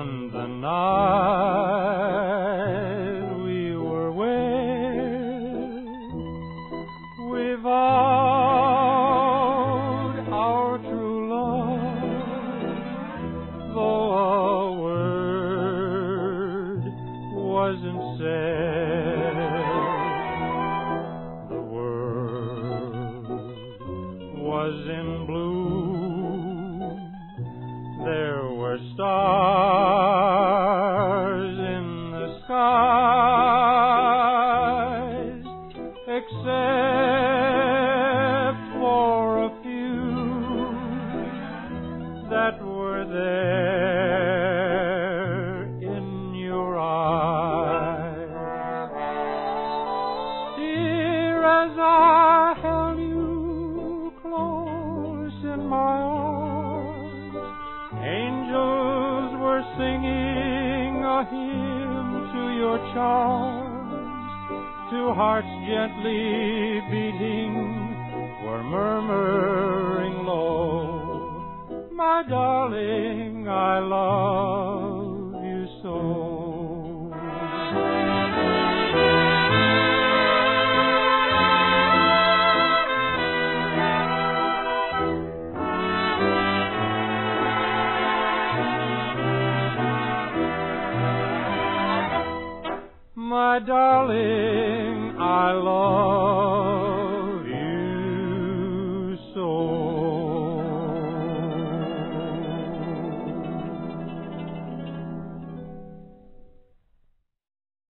on the night we were wed. We vowed our true love, though a word wasn't said. The world was in bloom. There were stars in the skies, except for a few that were there in your eyes. Dear, as I held you close in my arms, angels were singing a hymn to your charms. Two hearts gently beating were murmuring low, my darling, I love you so. My darling, I love